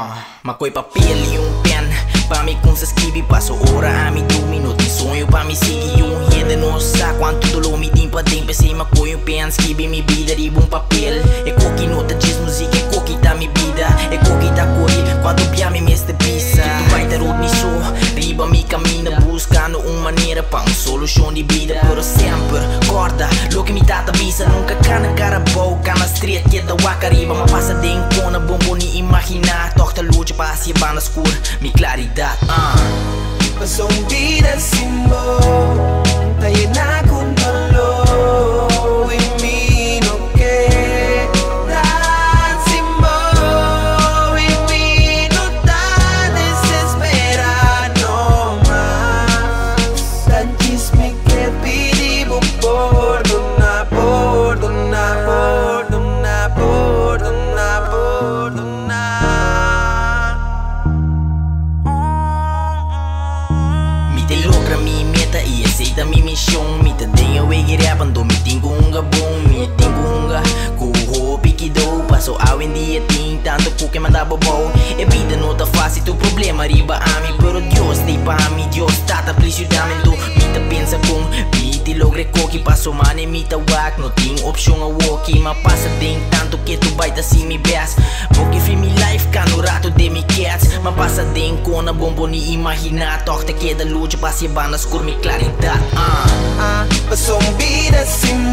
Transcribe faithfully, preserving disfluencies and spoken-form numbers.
Ah, makoy papel e um pen pra me com se escrever. Passo hora a me do minuto e sonho pra me seguir. Um rede não sabe quanto dolor me tem pra dentro. Pensei makoy um pen, escrever me vida de um papel. É coque nota diz música, é coque tá me vida. É coque tá correr quando pia me mestre pisa. Tu vai ter outro nisso, riba me camina buscando uma maneira pra uma solução de vida. Pero sempre corda, lo que me tata visa. Nunca cana cara boa, cana street que da wakariba. Ma passa de encona, bombo ni imaginar. Tochter luce pra se van na escura, mi claridade. Ah. Passou vida sem bom, tá llena com dolor e mim não quer dar sem bom e mim não tá desesperado mais. Antes me quer pedir por perdonar, perdonar, perdonar, perdonar, perdonar. Te logra mi meta e aceita mi missão. Me te tenho e gravando, me tenho um gabão. Me tenho um ga, com o hope que dou. Passo ao em dia, tem tanto que manda bobo. E vida não tá fácil, tu problema riba a mim. Pero Deus tem pra mim, Deus tá tá precisamente. Me te pensa com, me te logra coque. Passo mane, me te wak, não tem opção a walk. Ma passa tem tanto que tu vai tá assim me best. Porque fui mi life, cano rato de mi cats. Ma passa tem cona, bombo ni imaginar. Tochter que da luz, passe a banda escura, mi claridade. Ah. Passou vida sem